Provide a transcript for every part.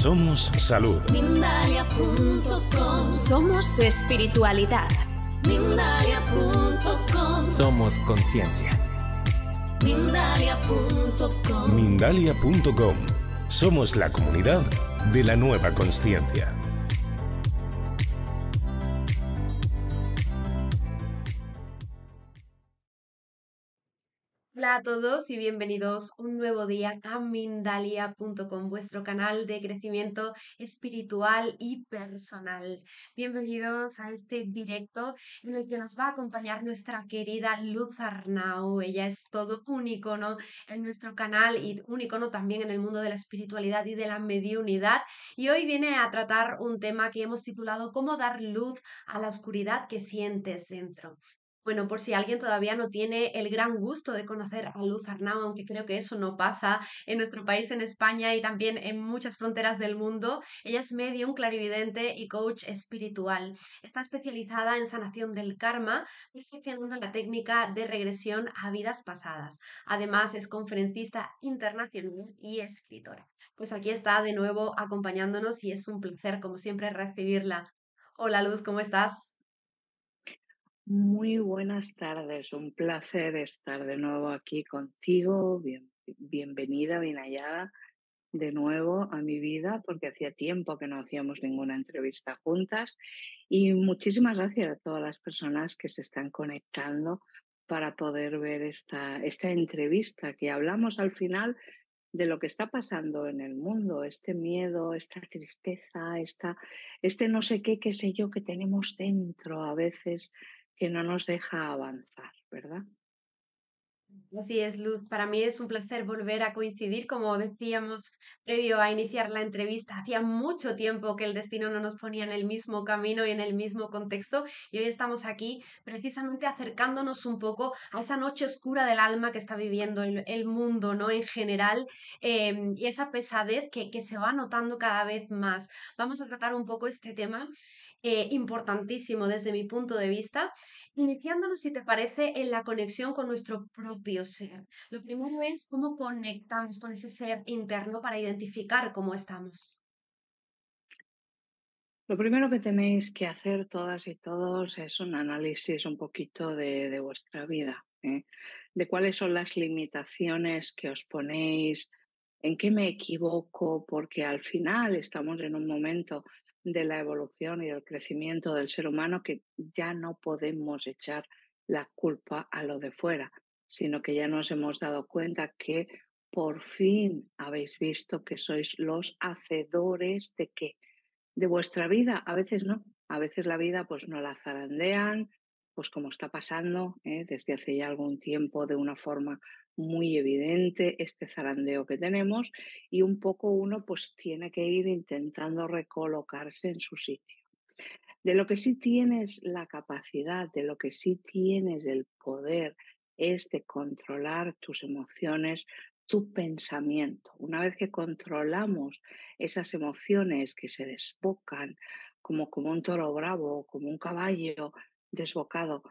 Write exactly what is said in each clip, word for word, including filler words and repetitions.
Somos salud. Mindalia punto com. Somos espiritualidad. Mindalia punto com. Somos conciencia. Mindalia punto com. Mindalia punto com. Somos la comunidad de la nueva consciencia. Hola a todos y bienvenidos un nuevo día a Mindalia punto com, vuestro canal de crecimiento espiritual y personal. Bienvenidos a este directo en el que nos va a acompañar nuestra querida Luz Arnau. Ella es todo un icono en nuestro canal y un icono también en el mundo de la espiritualidad y de la mediunidad. Y hoy viene a tratar un tema que hemos titulado ¿Cómo dar luz a la oscuridad que sientes dentro? Bueno, por si alguien todavía no tiene el gran gusto de conocer a Luz Arnau, aunque creo que eso no pasa en nuestro país, en España y también en muchas fronteras del mundo, ella es medium, clarividente y coach espiritual. Está especializada en sanación del karma, perfeccionando la técnica de regresión a vidas pasadas. Además, es conferencista internacional y escritora. Pues aquí está de nuevo acompañándonos y es un placer, como siempre, recibirla. Hola Luz, ¿cómo estás? Muy buenas tardes, un placer estar de nuevo aquí contigo. Bien, bienvenida, bien hallada de nuevo a mi vida, porque hacía tiempo que no hacíamos ninguna entrevista juntas. Y muchísimas gracias a todas las personas que se están conectando para poder ver esta, esta entrevista, que hablamos al final de lo que está pasando en el mundo, este miedo, esta tristeza, esta, este no sé qué, qué sé yo, que tenemos dentro a veces que no nos deja avanzar, ¿verdad? Así es, Luz. Para mí es un placer volver a coincidir, como decíamos previo a iniciar la entrevista. Hacía mucho tiempo que el destino no nos ponía en el mismo camino y en el mismo contexto, y hoy estamos aquí precisamente acercándonos un poco a esa noche oscura del alma que está viviendo el, el mundo, ¿no? En general, eh, y esa pesadez que, que se va notando cada vez más. Vamos a tratar un poco este tema eh, importantísimo desde mi punto de vista, iniciándonos, si te parece, en la conexión con nuestro propio ser. Lo primero es cómo conectamos con ese ser interno para identificar cómo estamos. Lo primero que tenéis que hacer todas y todos es un análisis un poquito de, de vuestra vida, ¿eh? De cuáles son las limitaciones que os ponéis, en qué me equivoco, porque al final estamos en un momento de la evolución y del crecimiento del ser humano que ya no podemos echar la culpa a lo de fuera, sino que ya nos hemos dado cuenta que por fin habéis visto que sois los hacedores de qué, de vuestra vida. A veces no, a veces la vida pues no la zarandean, pues como está pasando ¿eh? Desde hace ya algún tiempo de una forma muy evidente este zarandeo que tenemos, y un poco uno pues tiene que ir intentando recolocarse en su sitio. De lo que sí tienes la capacidad, de lo que sí tienes el poder, es de controlar tus emociones, tu pensamiento. Una vez que controlamos esas emociones que se desbocan como, como un toro bravo, como un caballo desbocado,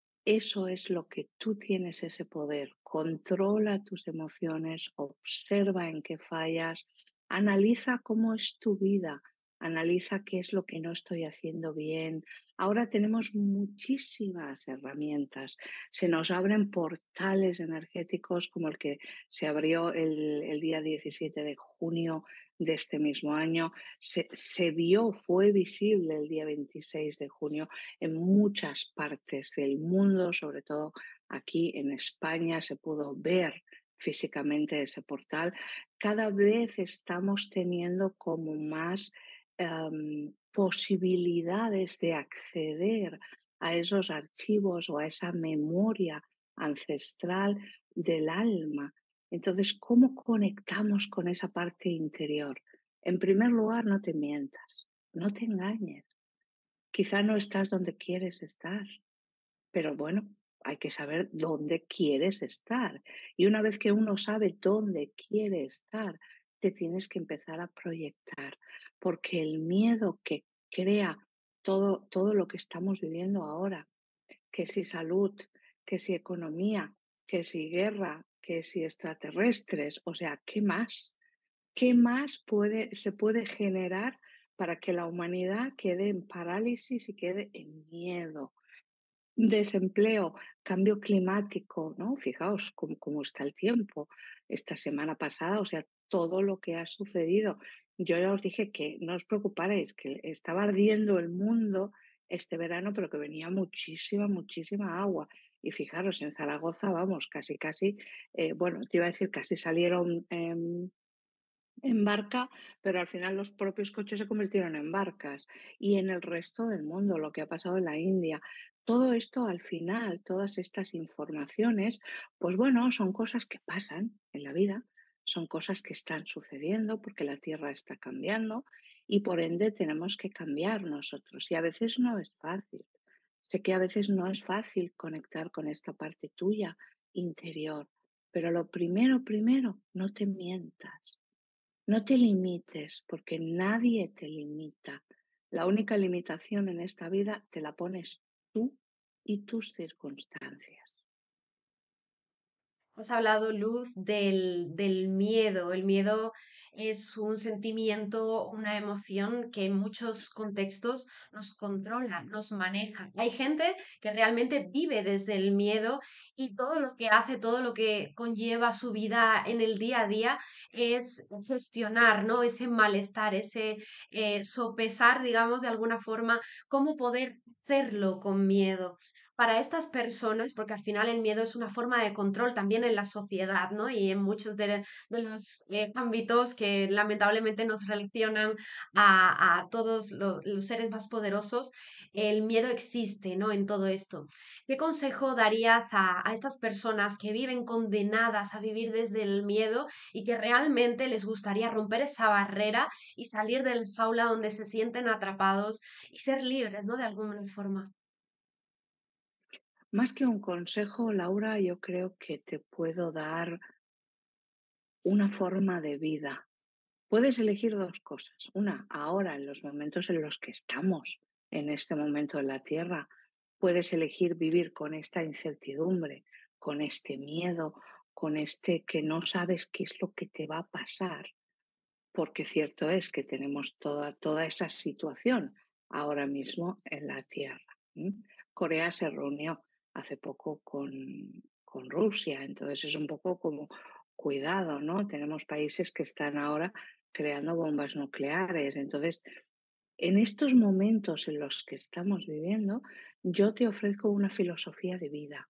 eso es lo que tú tienes, ese poder. Controla tus emociones, observa en qué fallas, analiza cómo es tu vida, analiza qué es lo que no estoy haciendo bien. Ahora tenemos muchísimas herramientas. Se nos abren portales energéticos como el que se abrió el, el día diecisiete de junio de este mismo año. Se, se vio, fue visible el día veintiséis de junio en muchas partes del mundo, sobre todo aquí en España se pudo ver físicamente ese portal. Cada vez estamos teniendo como más um, posibilidades de acceder a esos archivos o a esa memoria ancestral del alma. Entonces, ¿cómo conectamos con esa parte interior? En primer lugar, no te mientas, no te engañes. Quizá no estás donde quieres estar, pero bueno, hay que saber dónde quieres estar. Y una vez que uno sabe dónde quiere estar, te tienes que empezar a proyectar, porque el miedo que crea todo, todo lo que estamos viviendo ahora, que si salud, que si economía, que si guerra, que si extraterrestres, o sea, ¿qué más? ¿Qué más puede, se puede generar para que la humanidad quede en parálisis y quede en miedo? Desempleo, cambio climático, ¿no? Fijaos cómo, cómo está el tiempo. Esta semana pasada, o sea, todo lo que ha sucedido. Yo ya os dije que no os preocuparais, que estaba ardiendo el mundo este verano, pero que venía muchísima, muchísima agua. Y fijaros, en Zaragoza, vamos, casi, casi, eh, bueno, te iba a decir, casi salieron em, en barca, pero al final los propios coches se convirtieron en barcas. Y en el resto del mundo, lo que ha pasado en la India, todo esto al final, todas estas informaciones, pues bueno, son cosas que pasan en la vida, son cosas que están sucediendo porque la Tierra está cambiando y por ende tenemos que cambiar nosotros. Y a veces no es fácil. Sé que a veces no es fácil conectar con esta parte tuya interior, pero lo primero, primero, no te mientas. No te limites, porque nadie te limita. La única limitación en esta vida te la pones tú y tus circunstancias. Has hablado, Luz, del, del miedo. El miedo es un sentimiento, una emoción que en muchos contextos nos controla, nos maneja. Hay gente que realmente vive desde el miedo y todo lo que hace, todo lo que conlleva su vida en el día a día es gestionar, ¿no? Ese malestar, ese eh, sopesar, digamos, de alguna forma, cómo poder hacerlo con miedo para estas personas, porque al final el miedo es una forma de control también en la sociedad, ¿no? Y en muchos de, de los eh, ámbitos que lamentablemente nos relacionan a, a todos los, los seres más poderosos, el miedo existe, ¿no? En todo esto. ¿Qué consejo darías a, a estas personas que viven condenadas a vivir desde el miedo y que realmente les gustaría romper esa barrera y salir de la jaula donde se sienten atrapados y ser libres, ¿no? De alguna forma. Más que un consejo, Laura, yo creo que te puedo dar una forma de vida. Puedes elegir dos cosas. Una, ahora, en los momentos en los que estamos, en este momento en la Tierra, puedes elegir vivir con esta incertidumbre, con este miedo, con este que no sabes qué es lo que te va a pasar, porque cierto es que tenemos toda, toda esa situación ahora mismo en la Tierra. ¿m? Corea se reunió hace poco con, con Rusia, entonces es un poco como cuidado, ¿no? Tenemos países que están ahora creando bombas nucleares, entonces en estos momentos en los que estamos viviendo, yo te ofrezco una filosofía de vida.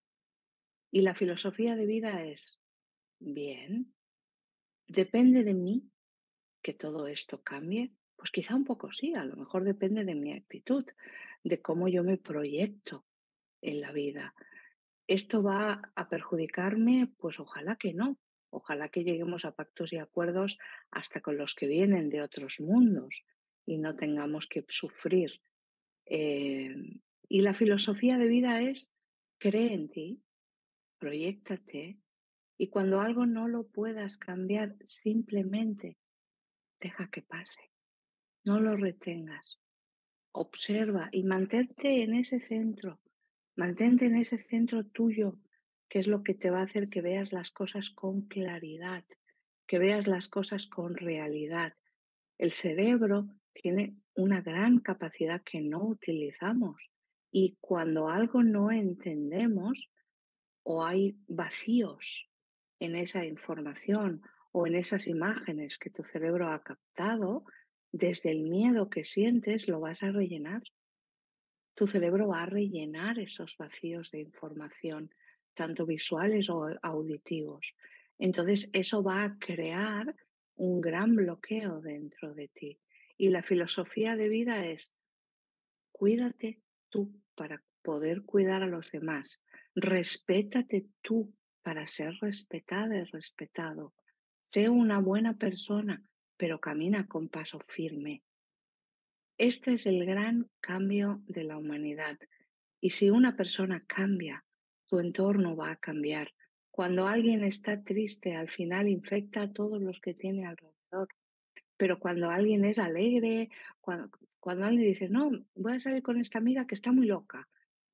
Y la filosofía de vida es, bien, depende de mí que todo esto cambie? Pues quizá un poco sí, a lo mejor depende de mi actitud, de cómo yo me proyecto en la vida. ¿Esto va a perjudicarme? Pues ojalá que no. Ojalá que lleguemos a pactos y acuerdos hasta con los que vienen de otros mundos y no tengamos que sufrir. Eh, y la filosofía de vida es, cree en ti, proyéctate y cuando algo no lo puedas cambiar, simplemente deja que pase. No lo retengas. Observa y mantente en ese centro. Mantente en ese centro tuyo, que es lo que te va a hacer que veas las cosas con claridad, que veas las cosas con realidad. El cerebro tiene una gran capacidad que no utilizamos y cuando algo no entendemos o hay vacíos en esa información o en esas imágenes que tu cerebro ha captado, desde el miedo que sientes lo vas a rellenar. Tu cerebro va a rellenar esos vacíos de información, tanto visuales o auditivos. Entonces eso va a crear un gran bloqueo dentro de ti. Y la filosofía de vida es, cuídate tú para poder cuidar a los demás. Respétate tú para ser respetada y respetado. Sé una buena persona, pero camina con paso firme. Este es el gran cambio de la humanidad. Y si una persona cambia, tu entorno va a cambiar. Cuando alguien está triste, al final infecta a todos los que tiene alrededor. Pero cuando alguien es alegre, cuando, cuando alguien dice, no, voy a salir con esta amiga que está muy loca,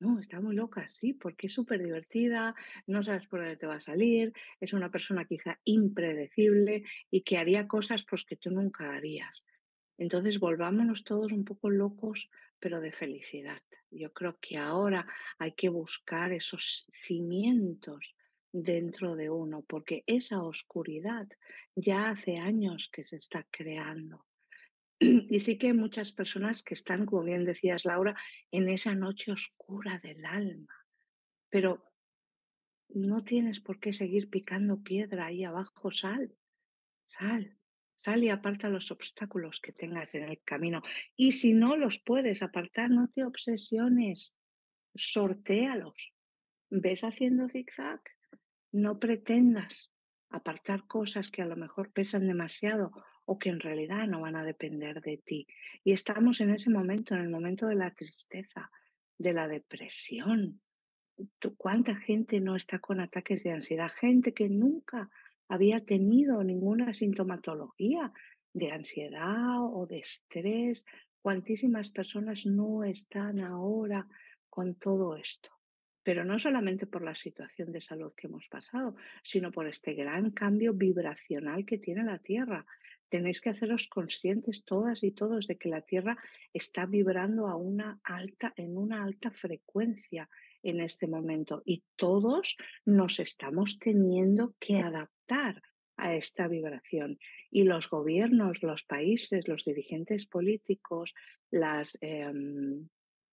No, está muy loca, sí, porque es súper divertida, no sabes por dónde te va a salir, es una persona quizá impredecible y que haría cosas pues, que tú nunca harías. Entonces, volvámonos todos un poco locos, pero de felicidad. Yo creo que ahora hay que buscar esos cimientos dentro de uno, porque esa oscuridad ya hace años que se está creando. Y sí que hay muchas personas que están, como bien decías, Laura, en esa noche oscura del alma, pero no tienes por qué seguir picando piedra ahí abajo, sal, sal, sal y aparta los obstáculos que tengas en el camino. Y si no los puedes apartar, no te obsesiones, sortéalos. ¿Ves haciendo zigzag? No pretendas apartar cosas que a lo mejor pesan demasiado o que en realidad no van a depender de ti. Y estamos en ese momento, en el momento de la tristeza, de la depresión. ¿Tú- ¿Cuánta gente no está con ataques de ansiedad? Gente que nunca había tenido ninguna sintomatología de ansiedad o de estrés. ¿Cuantísimas personas no están ahora con todo esto? Pero no solamente por la situación de salud que hemos pasado, sino por este gran cambio vibracional que tiene la Tierra. Tenéis que haceros conscientes todas y todos de que la Tierra está vibrando a una alta, en una alta frecuencia en este momento y todos nos estamos teniendo que adaptar a esta vibración. Y los gobiernos, los países, los dirigentes políticos, las, em,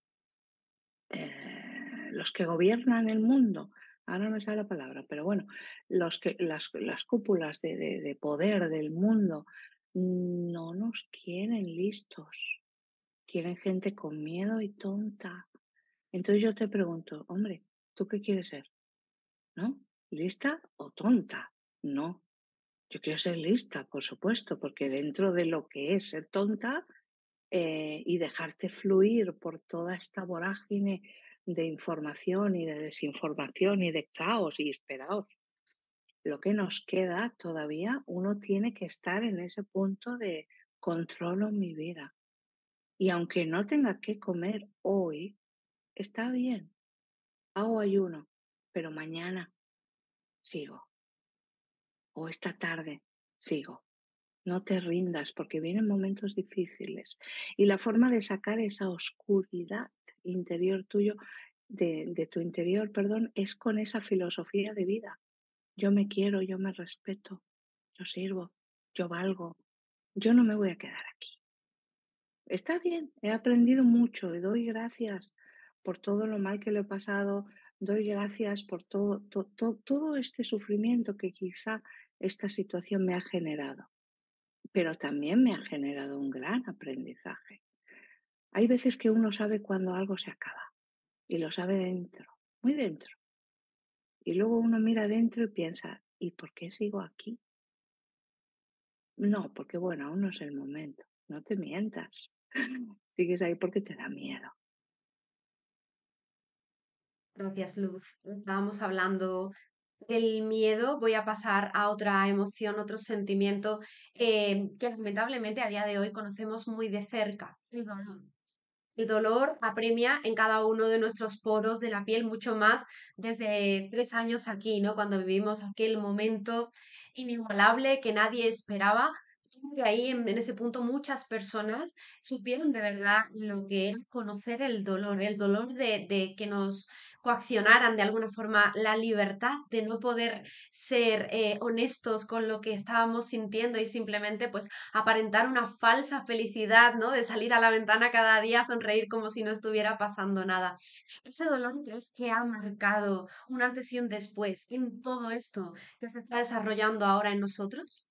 eh, los que gobiernan el mundo, ahora no me sale la palabra, pero bueno, los que, las, las cúpulas de, de- de poder del mundo no nos quieren listos, quieren gente con miedo y tonta. Entonces yo te pregunto, hombre, ¿tú qué quieres ser? ¿No? ¿Lista o tonta? No, yo quiero ser lista, por supuesto, porque dentro de lo que es ser tonta, eh, y dejarte fluir por toda esta vorágine de información y de desinformación y de caos y esperaos, lo que nos queda todavía, uno tiene que estar en ese punto de controlo mi vida. Y aunque no tenga que comer hoy, está bien, hago ayuno, pero mañana sigo o esta tarde sigo. No te rindas porque vienen momentos difíciles y la forma de sacar esa oscuridad interior tuyo, de, de tu interior, perdón, es con esa filosofía de vida. Yo me quiero, yo me respeto, yo sirvo, yo valgo, yo no me voy a quedar aquí. Está bien, he aprendido mucho y doy gracias por todo lo mal que lo he pasado, doy gracias por todo, to- to- todo este sufrimiento que quizá esta situación me ha generado, pero también me ha generado un gran aprendizaje. Hay veces que uno sabe cuando algo se acaba y lo sabe dentro, muy dentro. Y luego uno mira dentro y piensa, ¿y por qué sigo aquí? No, porque bueno, aún no es el momento. No te mientas. Sigues ahí porque te da miedo. Gracias, Luz. Estábamos hablando del miedo. Voy a pasar a otra emoción, otro sentimiento eh, que lamentablemente a día de hoy conocemos muy de cerca, el dolor. El dolor apremia en cada uno de nuestros poros de la piel, mucho más desde tres años aquí, ¿no? Cuando vivimos aquel momento inigualable que nadie esperaba. Creo que ahí, en, en ese punto, muchas personas supieron de verdad lo que era conocer el dolor, el dolor de, de que nos coaccionaran de alguna forma la libertad de no poder ser eh, honestos con lo que estábamos sintiendo y simplemente pues aparentar una falsa felicidad, ¿no? De salir a la ventana cada día a sonreír como si no estuviera pasando nada. Ese dolor crees que ha marcado un antes y un después en todo esto que se está desarrollando ahora en nosotros.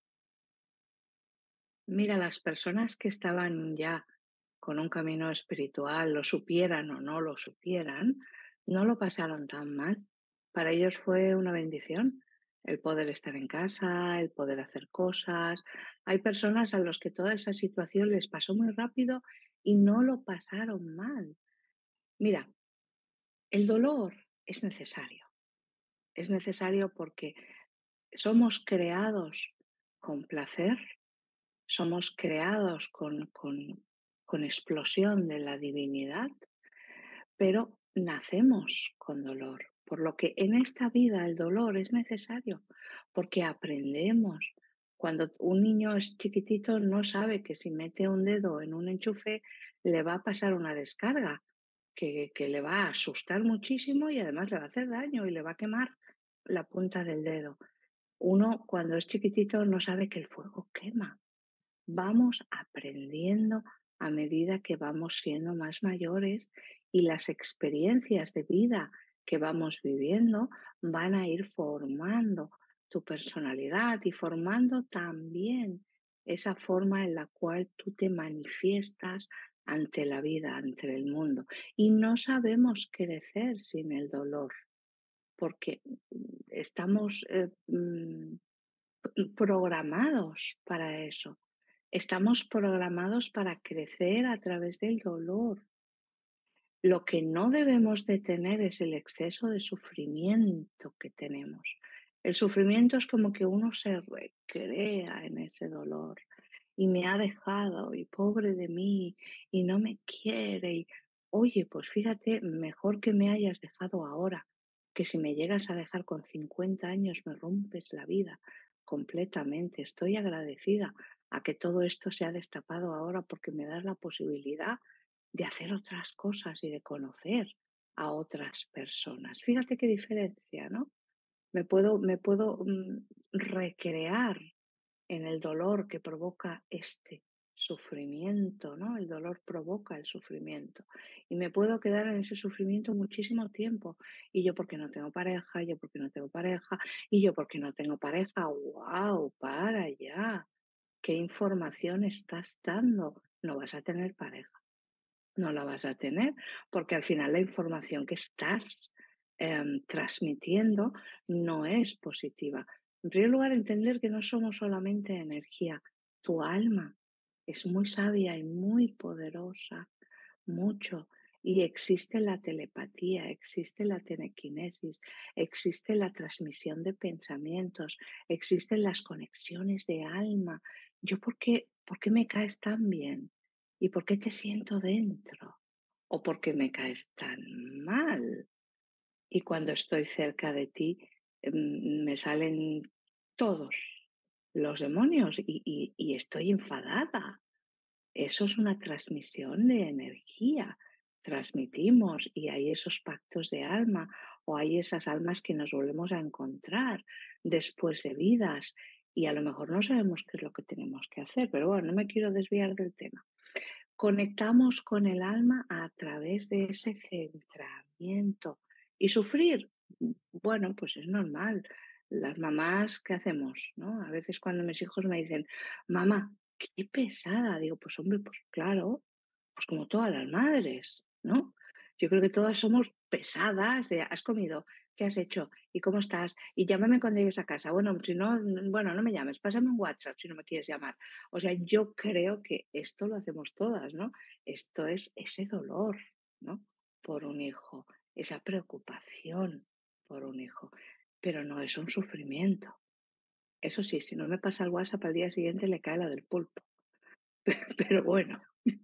Mira, las personas que estaban ya con un camino espiritual, lo supieran o no lo supieran, no lo pasaron tan mal. Para ellos fue una bendición el poder estar en casa, el poder hacer cosas. Hay personas a los que toda esa situación les pasó muy rápido y no lo pasaron mal. Mira, el dolor es necesario. Es necesario porque somos creados con placer, somos creados con, con, con explosión de la divinidad, pero nacemos con dolor, por lo que en esta vida el dolor es necesario, porque aprendemos. Cuando un niño es chiquitito no sabe que si mete un dedo en un enchufe le va a pasar una descarga, que, que le va a asustar muchísimo y además le va a hacer daño y le va a quemar la punta del dedo. Uno cuando es chiquitito no sabe que el fuego quema. Vamos aprendiendo a medida que vamos siendo más mayores y las experiencias de vida que vamos viviendo van a ir formando tu personalidad y formando también esa forma en la cual tú te manifiestas ante la vida, ante el mundo. Y no sabemos crecer sin el dolor, porque mm, estamos eh, mm, programados para eso. Estamos programados para crecer a través del dolor. Lo que no debemos de tener es el exceso de sufrimiento que tenemos. El sufrimiento es como que uno se recrea en ese dolor y me ha dejado y pobre de mí y no me quiere y oye, pues fíjate, mejor que me hayas dejado ahora, que si me llegas a dejar con cincuenta años me rompes la vida completamente. Estoy agradecida a que todo esto se ha destapado ahora porque me das la posibilidad de hacer otras cosas y de conocer a otras personas. Fíjate qué diferencia, ¿no? Me puedo, me puedo mm, recrear en el dolor que provoca este sufrimiento, ¿no? El dolor provoca el sufrimiento. Y me puedo quedar en ese sufrimiento muchísimo tiempo. Y yo porque no tengo pareja, y yo porque no tengo pareja, y yo porque no tengo pareja. ¡Wow! Para ya. ¿Qué información estás dando? No vas a tener pareja. No la vas a tener porque al final la información que estás em, transmitiendo no es positiva. En primer lugar, entender que no somos solamente energía. Tu alma es muy sabia y muy poderosa, mucho. Y existe la telepatía, existe la telequinesis, existe la transmisión de pensamientos, existen las conexiones de alma. ¿Yo por qué, por qué me caes tan bien? ¿Y por qué te siento dentro? ¿O por qué me caes tan mal? Y cuando estoy cerca de ti, em, me salen todos los demonios y, y- y estoy enfadada. Eso es una transmisión de energía. Transmitimos y hay esos pactos de alma o hay esas almas que nos volvemos a encontrar después de vidas y a lo mejor no sabemos qué es lo que tenemos que hacer, pero bueno, no me quiero desviar del tema. Conectamos con el alma a través de ese centramiento. ¿Y sufrir? Bueno, pues es normal. Las mamás, ¿qué hacemos? ¿No? A veces cuando mis hijos me dicen, mamá, qué pesada, digo, pues hombre, pues claro, pues como todas las madres, ¿no? Yo creo que todas somos pesadas de, ¿has comido? ¿Qué has hecho? ¿Y cómo estás? Y llámame cuando llegues a casa. Bueno, si no, n- bueno, no me llames, pásame un WhatsApp si no me quieres llamar. O sea, yo creo que esto lo hacemos todas, ¿no? Esto es ese dolor, ¿no? Por un hijo, esa preocupación por un hijo, pero no es un sufrimiento. Eso sí, si no me pasa el WhatsApp al día siguiente le cae la del pulpo, pero bueno.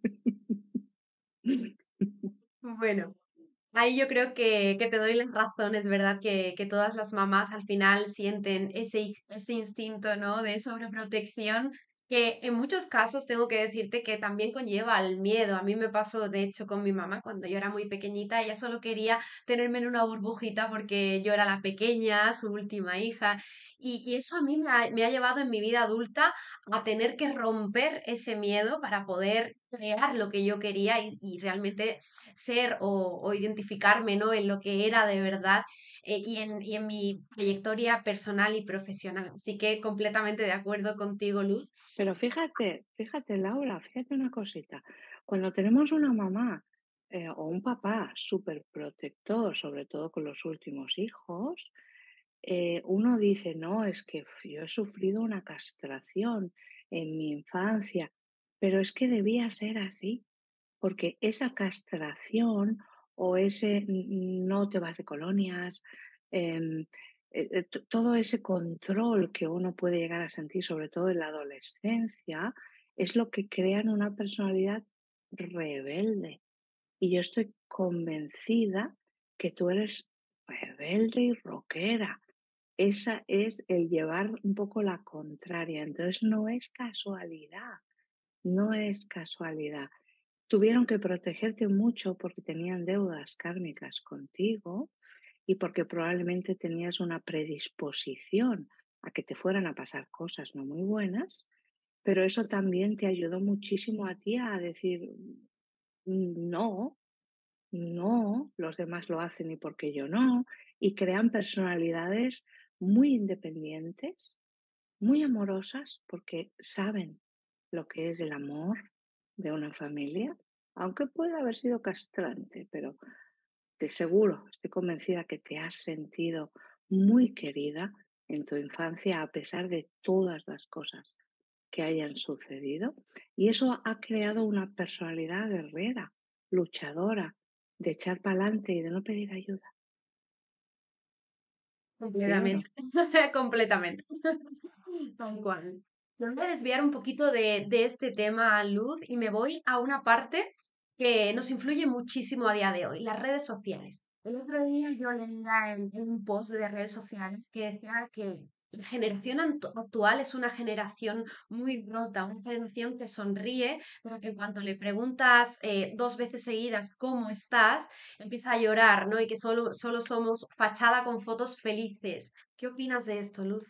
Bueno, ahí yo creo que, que te doy las razones, ¿verdad? Que, que todas las mamás al final sienten ese, ins- ese instinto, ¿no? De sobreprotección, que en muchos casos tengo que decirte que también conlleva al miedo. A mí me pasó, de hecho, con mi mamá cuando yo era muy pequeñita. Ella solo quería tenerme en una burbujita porque yo era la pequeña, su última hija. Y, y eso a mí me ha, me ha llevado en mi vida adulta a tener que romper ese miedo para poder crear lo que yo quería y, y realmente ser o, o identificarme, ¿no? En lo que era de verdad eh, y, en, y en mi trayectoria personal y profesional. Así que completamente de acuerdo contigo, Luz. Pero fíjate, fíjate, Laura, fíjate una cosita. Cuando tenemos una mamá eh, o un papá súper protector, sobre todo con los últimos hijos, eh, uno dice, no, es que f- yo he sufrido una castración en mi infancia, pero es que debía ser así, porque esa castración o ese n- no te vas de colonias, em, eh, eh, to- todo ese control que uno puede llegar a sentir, sobre todo en la adolescencia, es lo que crean una personalidad rebelde. Y yo estoy convencida que tú eres rebelde y rockera. Esa es el llevar un poco la contraria. Entonces no es casualidad, no es casualidad. Tuvieron que protegerte mucho porque tenían deudas kármicas contigo y porque probablemente tenías una predisposición a que te fueran a pasar cosas no muy buenas, pero eso también te ayudó muchísimo a ti a decir, "Mm, no, no, los demás lo hacen y porque yo no", y crean personalidades muy independientes, muy amorosas, porque saben lo que es el amor de una familia, aunque pueda haber sido castrante, pero te seguro, estoy convencida que te has sentido muy querida en tu infancia a pesar de todas las cosas que hayan sucedido. Y eso ha creado una personalidad guerrera, luchadora, de echar para adelante y de no pedir ayuda. ¿Sí o no? Completamente, completamente. Tal cual. Me voy a desviar un poquito de, de este tema, Luz, y me voy a una parte que nos influye muchísimo a día de hoy, las redes sociales. El otro día yo leía en, en un post de redes sociales que decía que la generación antu- actual es una generación muy rota, una generación que sonríe, pero que cuando le preguntas eh, dos veces seguidas cómo estás, empieza a llorar, ¿no? Y que solo, solo somos fachada con fotos felices. ¿Qué opinas de esto, Luz?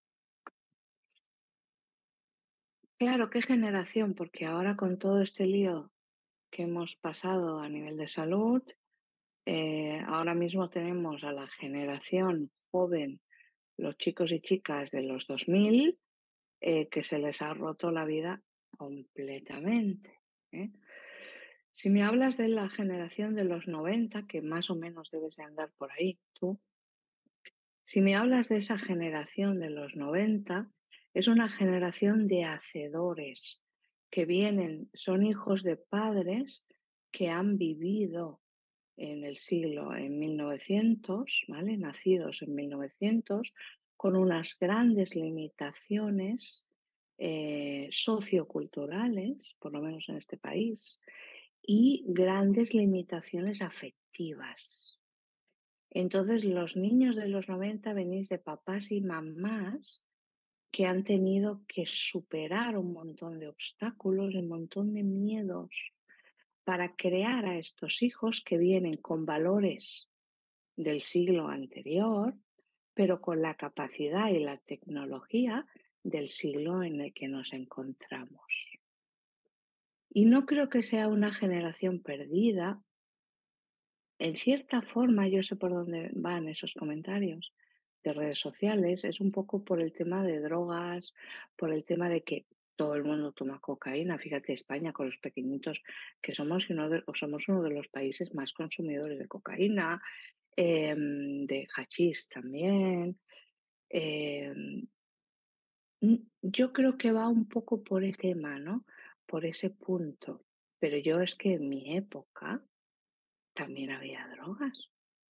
Claro, qué generación, porque ahora con todo este lío que hemos pasado a nivel de salud, eh, ahora mismo tenemos a la generación joven, los chicos y chicas de los dos mil, eh, que se les ha roto la vida completamente, ¿eh? Si me hablas de la generación de los noventa, que más o menos debes de andar por ahí, tú, si me hablas de esa generación de los noventa, es una generación de hacedores que vienen, son hijos de padres que han vivido en el siglo, en mil novecientos, ¿vale? Nacidos en mil novecientos, con unas grandes limitaciones eh, socioculturales, por lo menos en este país, y grandes limitaciones afectivas. Entonces, los niños de los noventa venís de papás y mamás que han tenido que superar un montón de obstáculos, un montón de miedos para crear a estos hijos que vienen con valores del siglo anterior, pero con la capacidad y la tecnología del siglo en el que nos encontramos. Y no creo que sea una generación perdida. En cierta forma, yo sé por dónde van esos comentarios de redes sociales, es un poco por el tema de drogas, por el tema de que todo el mundo toma cocaína. Fíjate, España con los pequeñitos que somos, y uno de, o somos uno de los países más consumidores de cocaína, em, de hachís también. em, mm, yo creo que va un poco por el tema, ¿no? Por ese punto. Pero yo es que en mi época también había drogas.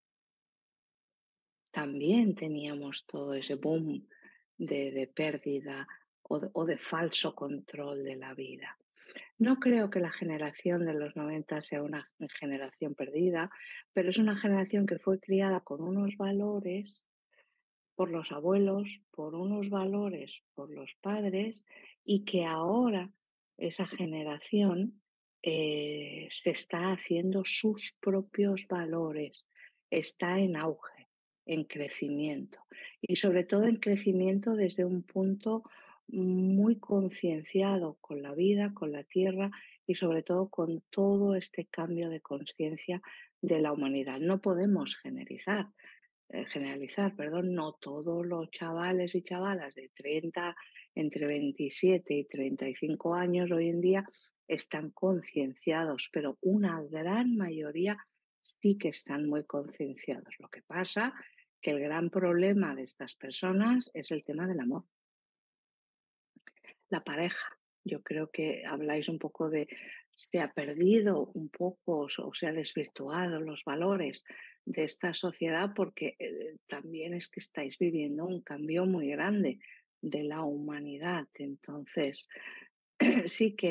También teníamos todo ese boom de, de pérdida o de, o de falso control de la vida. No creo que la generación de los noventa sea una generación perdida, pero es una generación que fue criada con unos valores por los abuelos, por unos valores por los padres, y que ahora esa generación eh, se está haciendo sus propios valores, está en auge, en crecimiento, y sobre todo en crecimiento desde un punto muy concienciado con la vida, con la tierra y sobre todo con todo este cambio de conciencia de la humanidad. No podemos generalizar, eh, generalizar, perdón, no todos los chavales y chavalas de treinta, entre veintisiete y treinta y cinco años hoy en día están concienciados, pero una gran mayoría sí que están muy concienciados. Lo que pasa que el gran problema de estas personas es el tema del amor, la pareja. Yo creo que habláis un poco de se ha perdido un poco o se ha desvirtuado los valores de esta sociedad porque eh, también es que estáis viviendo un cambio muy grande de la humanidad. Entonces, sí que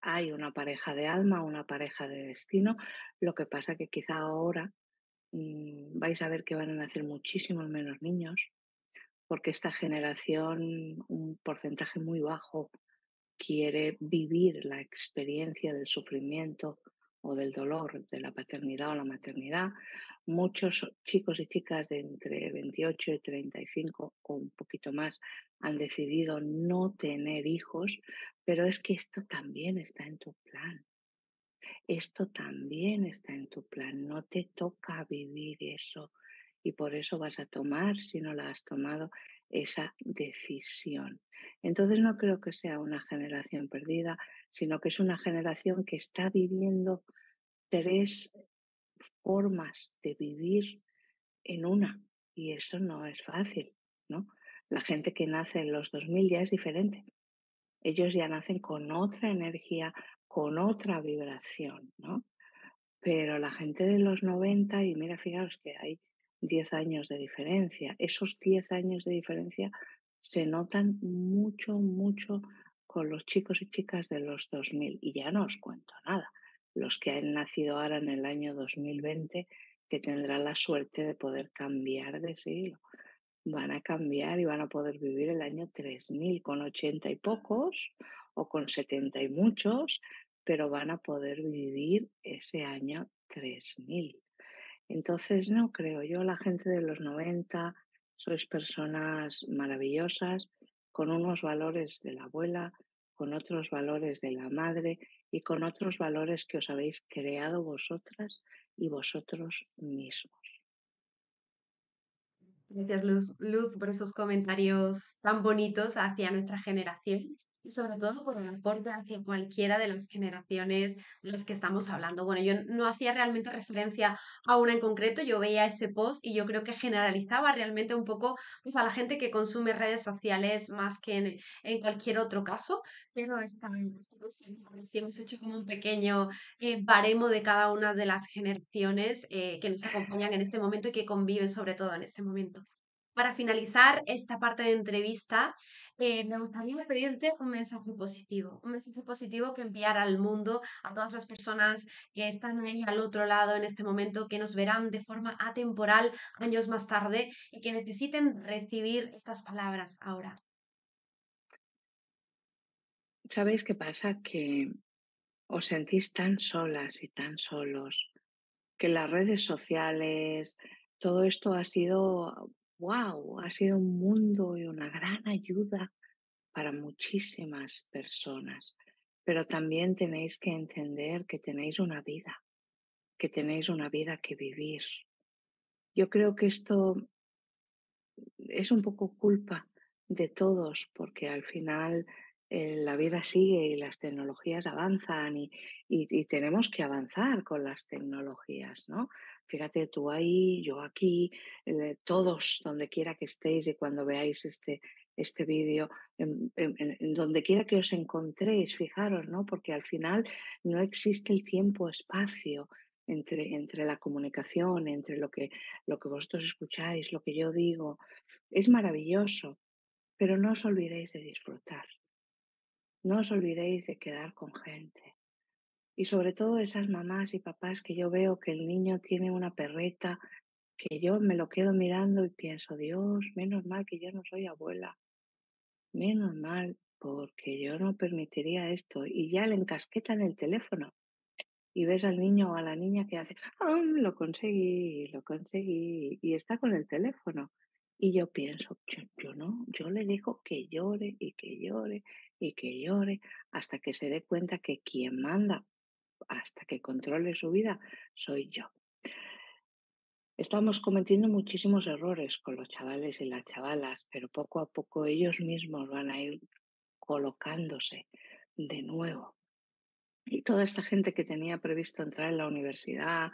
hay una pareja de alma, una pareja de destino. Lo que pasa que quizá ahora mm, vais a ver que van a nacer muchísimos menos niños, porque esta generación, un porcentaje muy bajo, quiere vivir la experiencia del sufrimiento o del dolor de la paternidad o la maternidad. Muchos chicos y chicas de entre veintiocho y treinta y cinco o un poquito más han decidido no tener hijos, pero es que esto también está en tu plan. Esto también está en tu plan. No te toca vivir eso y por eso vas a tomar, si no la has tomado, esa decisión. Entonces no creo que sea una generación perdida, sino que es una generación que está viviendo tres formas de vivir en una y eso no es fácil, ¿no? La gente que nace en los dos mil ya es diferente. Ellos ya nacen con otra energía, con otra vibración, ¿no? Pero la gente de los noventa y mira, fijaros que hay diez años de diferencia. Esos diez años de diferencia se notan mucho, mucho con los chicos y chicas de los dos mil. Y ya no os cuento nada. Los que han nacido ahora en el año dos mil veinte, que tendrán la suerte de poder cambiar de siglo. Van a cambiar y van a poder vivir el año tres mil con ochenta y pocos o con setenta y muchos, pero van a poder vivir ese año tres mil. Entonces, no creo yo, la gente de los noventa, sois personas maravillosas, con unos valores de la abuela, con otros valores de la madre y con otros valores que os habéis creado vosotras y vosotros mismos. Gracias, Luz, Luz, por esos comentarios tan bonitos hacia nuestra generación y sobre todo por el aporte hacia cualquiera de las generaciones de las que estamos hablando. Bueno, yo no hacía realmente referencia a una en concreto, yo veía ese post y yo creo que generalizaba realmente un poco pues, a la gente que consume redes sociales más que en, en cualquier otro caso, pero esta, esta cuestión, sí hemos hecho como un pequeño eh, baremo de cada una de las generaciones eh, que nos acompañan en este momento y que conviven sobre todo en este momento. Para finalizar esta parte de entrevista, eh, me gustaría pedirte un mensaje positivo, un mensaje positivo que enviar al mundo, a todas las personas que están ahí al otro lado en este momento, que nos verán de forma atemporal años más tarde y que necesiten recibir estas palabras ahora. ¿Sabéis qué pasa? Que os sentís tan solas y tan solos, que las redes sociales, todo esto ha sido, wow, ha sido un mundo y una gran ayuda para muchísimas personas. Pero también tenéis que entender que tenéis una vida, que tenéis una vida que vivir. Yo creo que esto es un poco culpa de todos, porque al final eh, la vida sigue y las tecnologías avanzan y, y- y tenemos que avanzar con las tecnologías, ¿no? Fíjate tú ahí, yo aquí, eh, todos donde quiera que estéis y cuando veáis este, este vídeo, en, en- en- en donde quiera que os encontréis, fijaros, ¿no? Porque al final no existe el tiempo-espacio entre, entre la comunicación, entre lo que, lo que vosotros escucháis, lo que yo digo. Es maravilloso, pero no os olvidéis de disfrutar, no os olvidéis de quedar con gente. Y sobre todo esas mamás y papás que yo veo que el niño tiene una perreta, que yo me lo quedo mirando y pienso, Dios, menos mal que yo no soy abuela, menos mal, porque yo no permitiría esto. Y ya le encasquetan el teléfono y ves al niño o a la niña que hace, "Ah, lo conseguí, lo conseguí", y está con el teléfono. Y yo pienso, yo, yo no, yo le digo que llore y que llore y que llore hasta que se dé cuenta que quien manda, hasta que controle su vida, soy yo. Estamos cometiendo muchísimos errores con los chavales y las chavalas, pero poco a poco ellos mismos van a ir colocándose de nuevo. Y toda esta gente que tenía previsto entrar en la universidad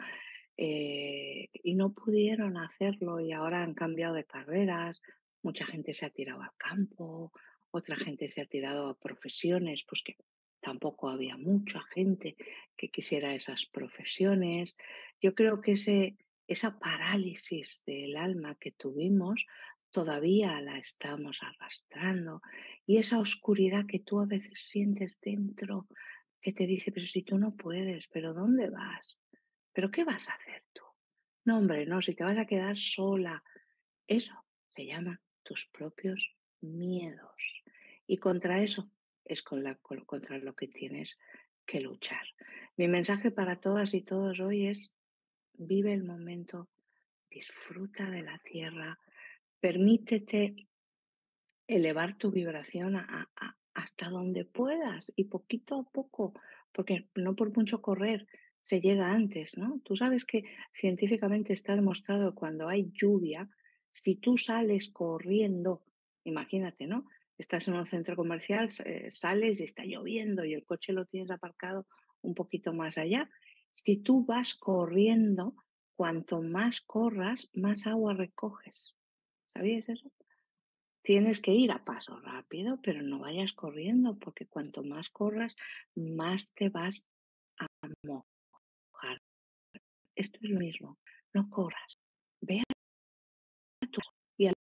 eh, y no pudieron hacerlo y ahora han cambiado de carreras, mucha gente se ha tirado al campo, otra gente se ha tirado a profesiones, pues que tampoco había mucha gente que quisiera esas profesiones. Yo creo que ese, esa parálisis del alma que tuvimos todavía la estamos arrastrando y esa oscuridad que tú a veces sientes dentro que te dice, pero si tú no puedes, pero ¿dónde vas? ¿Pero qué vas a hacer tú? No, hombre, no, si te vas a quedar sola. Eso se llama tus propios miedos. Y contra eso es con la, con- contra lo que tienes que luchar. Mi mensaje para todas y todos hoy es, vive el momento, disfruta de la tierra, permítete elevar tu vibración a- a- hasta donde puedas y poquito a poco, porque no por mucho correr se llega antes, ¿no? Tú sabes que científicamente está demostrado que cuando hay lluvia, si tú sales corriendo, imagínate, ¿no? Estás en un centro comercial, eh, sales y está lloviendo y el coche lo tienes aparcado un poquito más allá. Si tú vas corriendo, cuanto más corras, más agua recoges. ¿Sabías eso? Tienes que ir a paso rápido, pero no vayas corriendo, porque cuanto más corras, más te vas a mojar. Esto es lo mismo, no corras, ve a tu y al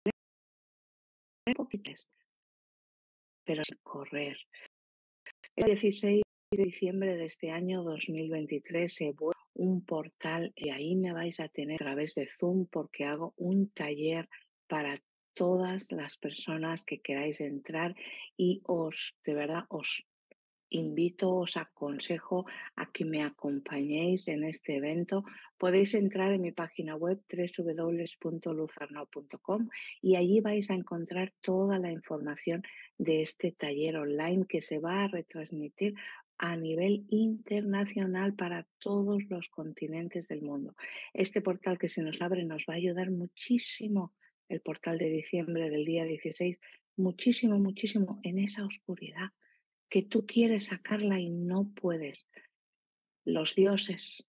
poquites, pero sin correr. El dieciséis de diciembre de este año dos mil veintitrés se vuelve un portal y ahí me vais a tener a través de Zoom porque hago un taller para todas las personas que queráis entrar y os, de verdad, os invito, os aconsejo a que me acompañéis en este evento. Podéis entrar en mi página web doble u doble u doble u punto luz arnau punto com y allí vais a encontrar toda la información de este taller online que se va a retransmitir a nivel internacional para todos los continentes del mundo. Este portal que se nos abre nos va a ayudar muchísimo, el portal de diciembre del día dieciséis, muchísimo, muchísimo en esa oscuridad que tú quieres sacarla y no puedes. Los dioses,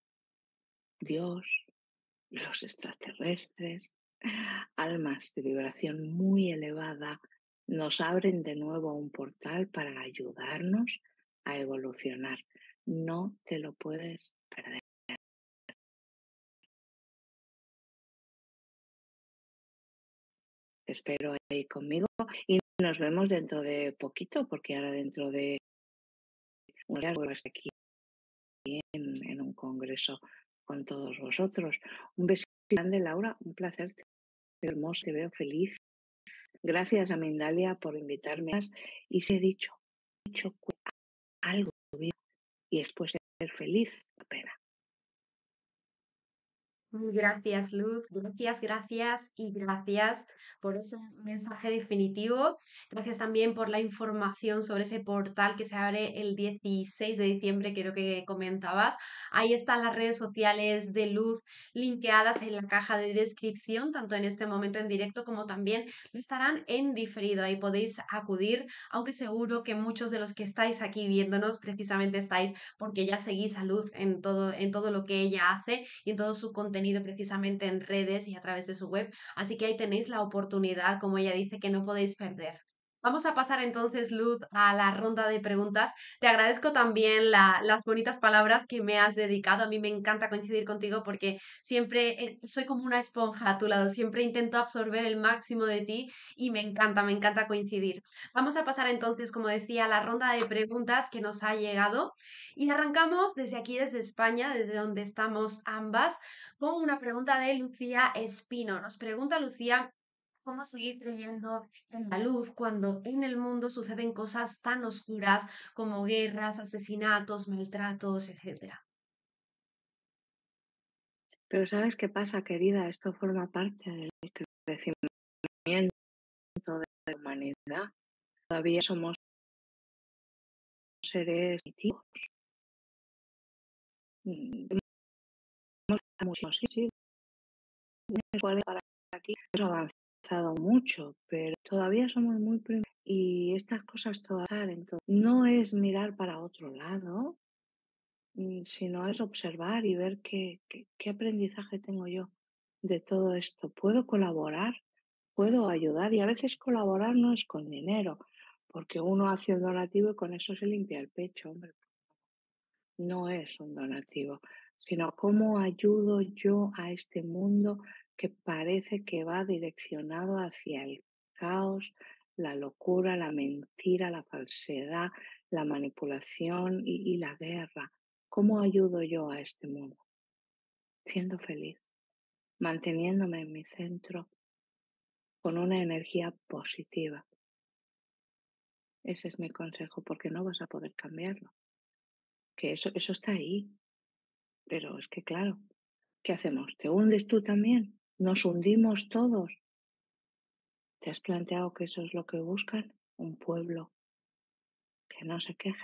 Dios, los extraterrestres, almas de vibración muy elevada, nos abren de nuevo un portal para ayudarnos a evolucionar. No te lo puedes perder. Te espero ahí conmigo y nos vemos dentro de poquito, porque ahora dentro de un día vuelvo a estar aquí en, en un congreso con todos vosotros. Un beso grande, Laura, un placer. Hermoso, te veo feliz. Gracias a Mindalia por invitarme. Y se he dicho, he dicho algo de tu vida y después de ser feliz, la pena. Gracias, Luz. Gracias, gracias y gracias por ese mensaje definitivo. Gracias también por la información sobre ese portal que se abre el dieciséis de diciembre, creo que comentabas. Ahí están las redes sociales de Luz linkeadas en la caja de descripción, tanto en este momento en directo como también lo estarán en diferido. Ahí podéis acudir, aunque seguro que muchos de los que estáis aquí viéndonos precisamente estáis porque ya seguís a Luz en todo, en todo lo que ella hace y en todo su contenido precisamente en redes y a través de su web. Así que ahí tenéis la oportunidad, como ella dice, que no podéis perder. Vamos a pasar entonces, Luz, a la ronda de preguntas. Te agradezco también la, las bonitas palabras que me has dedicado. A mí me encanta coincidir contigo porque siempre eh, soy como una esponja a tu lado. Siempre intento absorber el máximo de ti y me encanta, me encanta coincidir. Vamos a pasar entonces, como decía, a la ronda de preguntas que nos ha llegado y arrancamos desde aquí, desde España, desde donde estamos ambas, con una pregunta de Lucía Espino. Nos pregunta Lucía, ¿cómo seguir creyendo en la luz cuando en el mundo suceden cosas tan oscuras como guerras, asesinatos, maltratos, etcétera? Pero ¿sabes qué pasa, querida? Esto forma parte del crecimiento de la humanidad. Todavía somos seres primitivos. Mm, Hemos sí, sí, igual para aquí hemos avanzado mucho, pero todavía somos muy primitivos y estas cosas todavía. Entonces, no es mirar para otro lado, mm, sino es observar y ver qué, qué, qué aprendizaje tengo yo de todo esto. ¿Puedo colaborar? ¿Puedo ayudar? Y a veces colaborar no es con dinero, porque uno hace un donativo y con eso se limpia el pecho, hombre. No es un donativo, sino cómo ayudo yo a este mundo que parece que va direccionado hacia el caos, la locura, la mentira, la falsedad, la manipulación y, y la guerra. ¿Cómo ayudo yo a este mundo? Siendo feliz, manteniéndome en mi centro con una energía positiva. Ese es mi consejo, porque no vas a poder cambiarlo. Que eso, eso está ahí. Pero es que, claro, ¿qué hacemos? ¿Te hundes tú también? ¿Nos hundimos todos? ¿Te has planteado que eso es lo que buscan? Un pueblo que no se queje.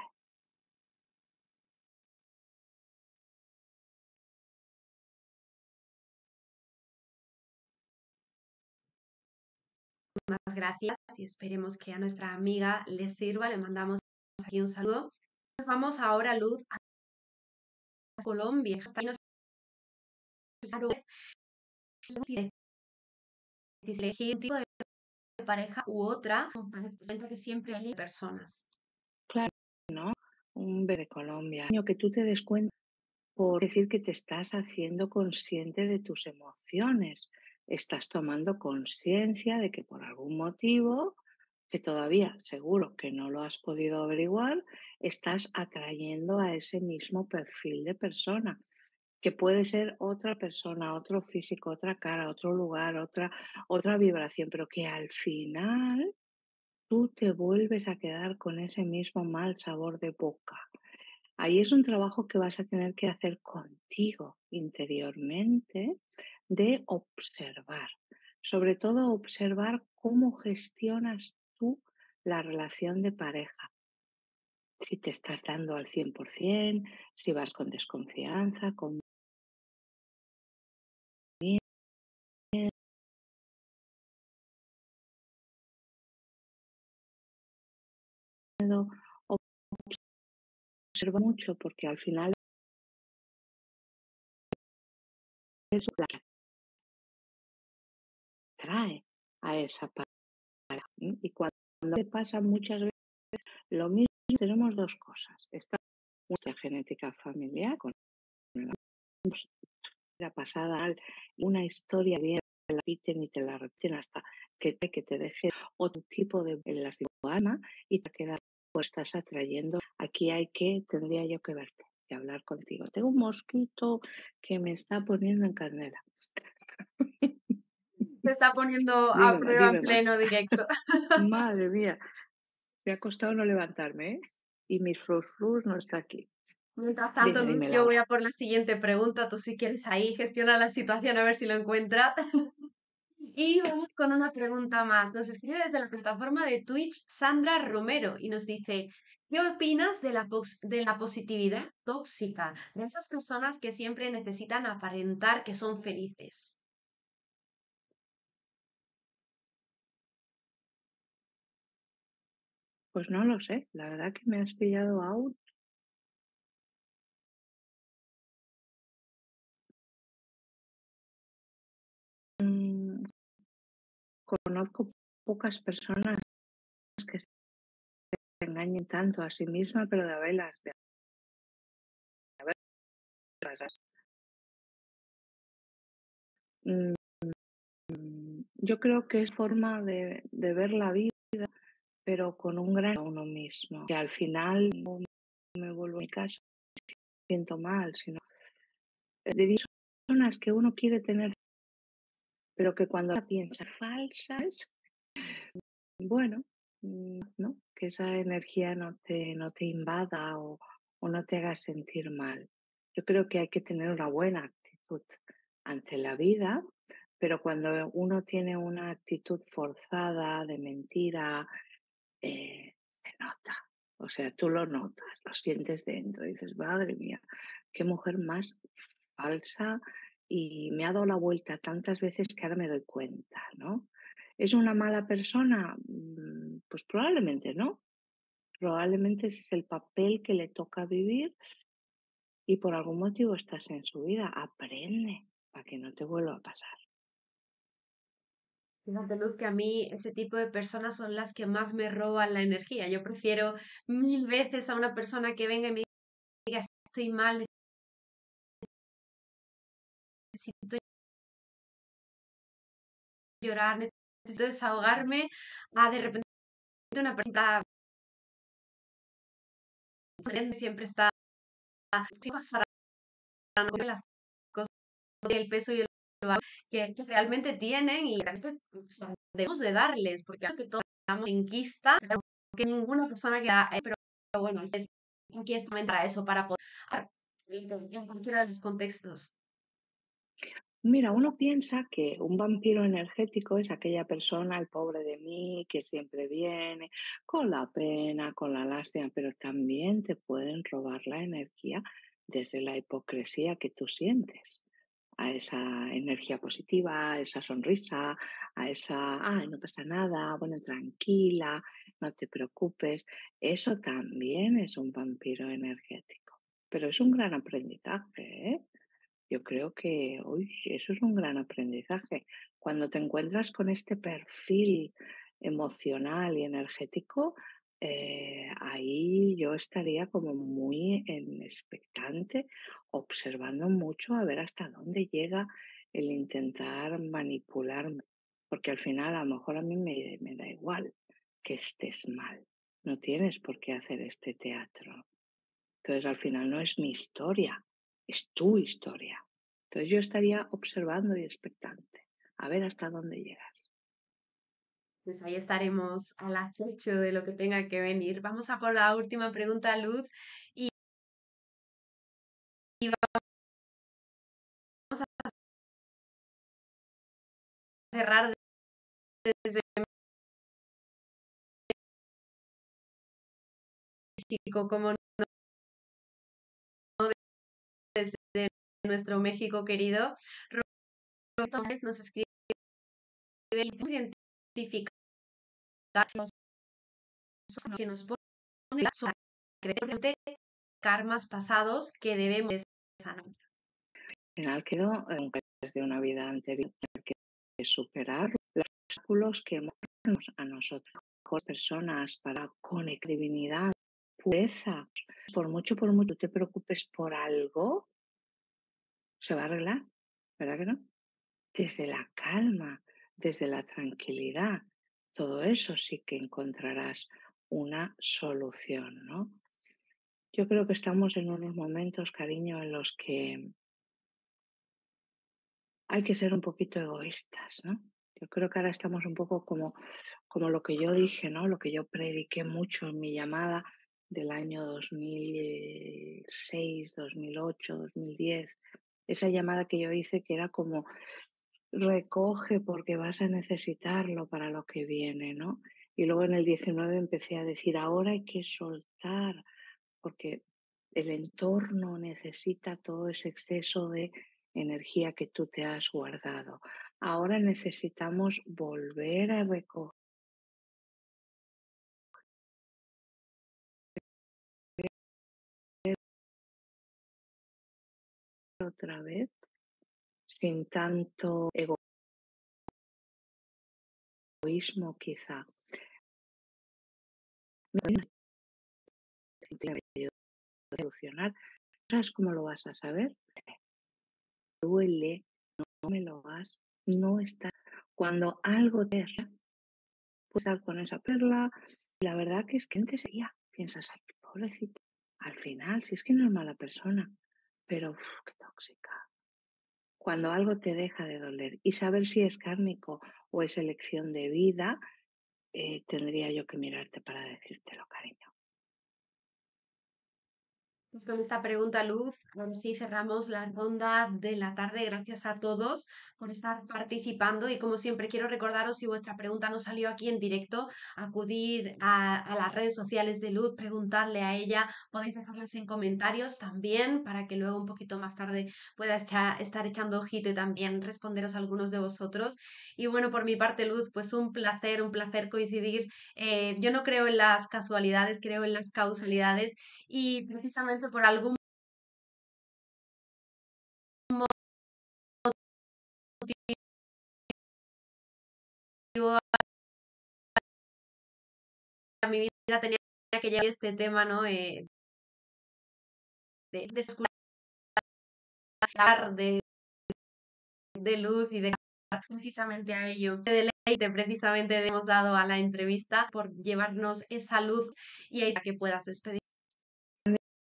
Más gracias y esperemos que a nuestra amiga le sirva. Le mandamos aquí un saludo. Nos vamos ahora, Luz, a Colombia. Y nos si elegir un tipo de pareja u otra, cuenta que siempre hay personas. Claro, ¿no? Un bebé de Colombia. Que tú te des cuenta por decir que te estás haciendo consciente de tus emociones. Estás tomando conciencia de que por algún motivo, que todavía seguro que no lo has podido averiguar, estás atrayendo a ese mismo perfil de persona, que puede ser otra persona, otro físico, otra cara, otro lugar, otra, otra vibración, pero que al final tú te vuelves a quedar con ese mismo mal sabor de boca. Ahí es un trabajo que vas a tener que hacer contigo interiormente de observar. Sobre todo observar cómo gestionas tú la relación de pareja. Si te estás dando al cien por ciento, si vas con desconfianza, con miedo. Observa mucho porque al final es lo que atrae a esa pareja. ¿Mm? Y cuando te pasa muchas veces lo mismo, tenemos dos cosas. Está nuestra genética familiar con la pasada, una historia bien, te la repiten y te la repiten hasta que te, que te deje otro tipo de elástico alma y te queda, pues estás atrayendo. Aquí hay que, tendría yo que verte y hablar contigo. Tengo un mosquito que me está poniendo en candela. Se está poniendo a Dime, prueba en dime pleno más. directo. Madre mía, me ha costado no levantarme, ¿eh? Y mis frus frus no está aquí. Mientras tanto, Dime, Luz, dime, yo voy Laura. a por la siguiente pregunta. Tú si quieres ahí gestiona la situación a ver si lo encuentras. Y vamos con una pregunta más. Nos escribe desde la plataforma de Twitch Sandra Romero y nos dice, ¿qué opinas de la, pos- de la positividad tóxica? De esas personas que siempre necesitan aparentar que son felices. Pues no lo sé, la verdad que me has pillado out. Mm, Conozco pocas personas que se engañen tanto a sí mismas, pero de velas, de velas. Mm, Yo creo que es forma de, de ver la vida, pero con un gran a uno mismo. Que al final no me vuelvo a mi casa, siento mal, sino de personas que uno quiere tener, pero que cuando la piensa falsas, bueno, mm, ¿no? Que esa energía no te, no te invada o, o no te haga sentir mal. Yo creo que hay que tener una buena actitud ante la vida, pero cuando uno tiene una actitud forzada de mentira, eh, se nota. O sea, tú lo notas, lo sientes dentro y dices, madre mía, qué mujer más falsa, y me ha dado la vuelta tantas veces que ahora me doy cuenta, ¿no? ¿Es una mala persona? Mm, Pues probablemente no. Probablemente ese es el papel que le toca vivir y por algún motivo estás en su vida. Aprende para que no te vuelva a pasar. Fíjate, Luz, que a mí ese tipo de personas son las que más me roban la energía. Yo prefiero mil veces a una persona que venga y me diga, estoy mal, necesito llorar, necesito desahogarme, a de repente una persona siempre está pasarán las cosas, el peso y el valor que, que realmente tienen y realmente, o sea, debemos de darles, porque es que todos estamos en quista, que ninguna persona que da, eh, pero, pero bueno, es, aquí es también para eso, para poder en cualquiera de los contextos. Mira, uno piensa que un vampiro energético es aquella persona, el pobre de mí, que siempre viene con la pena, con la lástima, pero también te pueden robar la energía desde la hipocresía que tú sientes, a esa energía positiva, a esa sonrisa, a esa, ay, no pasa nada, bueno, tranquila, no te preocupes. Eso también es un vampiro energético, pero es un gran aprendizaje, ¿eh? Yo creo que, uy, eso es un gran aprendizaje. Cuando te encuentras con este perfil emocional y energético, eh, ahí yo estaría como muy en expectante, observando mucho a ver hasta dónde llega el intentar manipularme, porque al final a lo mejor a mí me, me da igual que estés mal. No tienes por qué hacer este teatro. Entonces, al final no es mi historia, es tu historia. Entonces, yo estaría observando y expectante, a ver hasta dónde llegas. Pues ahí estaremos al acecho de lo que tenga que venir. Vamos a por la última pregunta, Luz, y y vamos a cerrar desde México, como no desde nuestro México querido. Roberto Gómez nos escribe identificar los que nos ponen sobre realmente karmas pasados que debemos de sanar. Al final quedó desde una vida anterior que superar los obstáculos que hemos a nosotros, mejor personas para conectar divinidad, pureza. Por mucho, por mucho te preocupes por algo, se va a arreglar, ¿verdad que no? Desde la calma, desde la tranquilidad, todo eso sí que encontrarás una solución, ¿no? Yo creo que estamos en unos momentos, cariño, en los que hay que ser un poquito egoístas, ¿no? Yo creo que ahora estamos un poco como, como lo que yo dije, ¿no? Lo que yo prediqué mucho en mi llamada del año dos mil seis, dos mil ocho, dos mil diez. Esa llamada que yo hice que era como recoge porque vas a necesitarlo para lo que viene, ¿no? Y luego en el diecinueve empecé a decir, ahora hay que soltar, porque el entorno necesita todo ese exceso de energía que tú te has guardado. Ahora necesitamos volver a recoger otra vez sin tanto egoísmo quizá. Si te ayuda a solucionar, ¿sabes cómo lo vas a saber? Duele, no me lo hagas, no está. Cuando algo te da, puedes estar con esa perla, y la verdad que es que antes sería, piensas, ay, qué pobrecito. Al final, si es que no es mala persona, pero uf, qué tóxica. Cuando algo te deja de doler y saber si es kármico o es elección de vida, eh, tendría yo que mirarte para decírtelo, cariño. Pues con esta pregunta, Luz, ahora sí cerramos la ronda de la tarde. Gracias a todos por estar participando y como siempre quiero recordaros si vuestra pregunta no salió aquí en directo, acudir a, a las redes sociales de Luz, preguntarle a ella, podéis dejarlas en comentarios también para que luego un poquito más tarde pueda estar, estar echando ojito y también responderos a algunos de vosotros. Y bueno, por mi parte, Luz, pues un placer, un placer coincidir. Eh, yo no creo en las casualidades, creo en las causalidades y precisamente por algún motivo a mi vida tenía que llegar este tema, ¿no? Eh, de, de escuchar, de, de luz y de precisamente a ello. De deleite precisamente hemos dado a la entrevista por llevarnos esa luz y ahí que puedas despedir.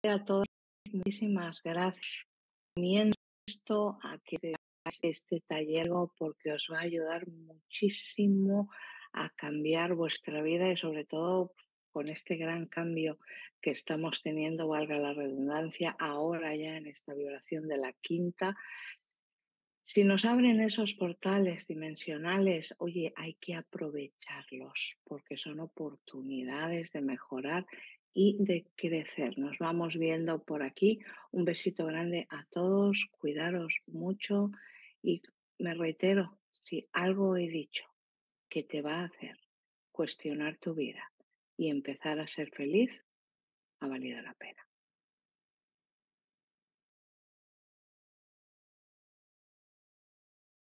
a todos, muchísimas gracias. Comienzo a que hagáis este taller porque os va a ayudar muchísimo a cambiar vuestra vida y sobre todo con este gran cambio que estamos teniendo, valga la redundancia, ahora ya en esta vibración de la quinta. Si nos abren esos portales dimensionales, oye, hay que aprovecharlos porque son oportunidades de mejorar y de crecer. Nos vamos viendo por aquí. Un besito grande a todos, cuidaros mucho y me reitero, si algo he dicho que te va a hacer cuestionar tu vida y empezar a ser feliz, ha valido la pena.